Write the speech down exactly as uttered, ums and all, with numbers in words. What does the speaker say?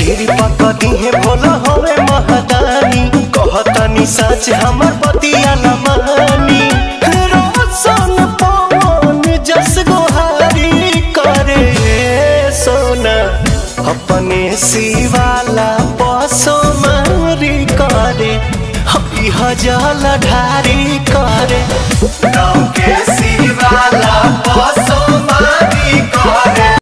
कृपा कदी है भोला होवे महदानी कहतनी सच हमर पतिया लमानी रोशन पवन जस गोहारी करे सोना अपने शिवाला पसो मारी करे हजल ढारी करे के शिवाला पसो मारी करे।